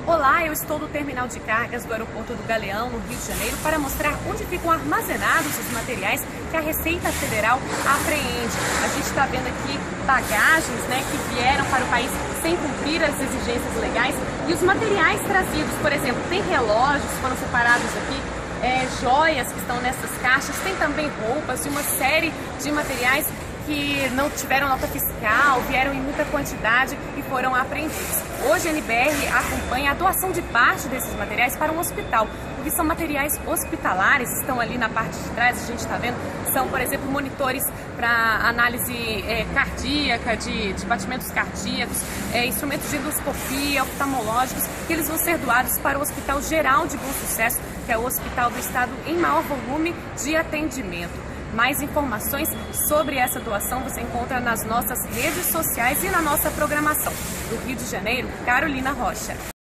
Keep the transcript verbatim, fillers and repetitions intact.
Olá, eu estou no terminal de cargas do aeroporto do Galeão, no Rio de Janeiro, para mostrar onde ficam armazenados os materiais que a Receita Federal apreende. A gente está vendo aqui bagagens, né, que vieram para o país sem cumprir as exigências legais, e os materiais trazidos, por exemplo, tem relógios que foram separados aqui, é, joias que estão nessas caixas, tem também roupas e uma série de materiais que não tiveram nota fiscal, vieram em muita quantidade e foram apreendidos. Hoje a N B R acompanha a doação de parte desses materiais para um hospital, porque são materiais hospitalares, estão ali na parte de trás, a gente está vendo, são, por exemplo, monitores para análise é, cardíaca, de, de batimentos cardíacos, é, instrumentos de endoscopia, oftalmológicos, que eles vão ser doados para o Hospital Geral de Bom Sucesso, que é o hospital do estado em maior volume de atendimento. Mais informações sobre essa doação você encontra nas nossas redes sociais e na nossa programação. Do Rio de Janeiro, Carolina Rocha.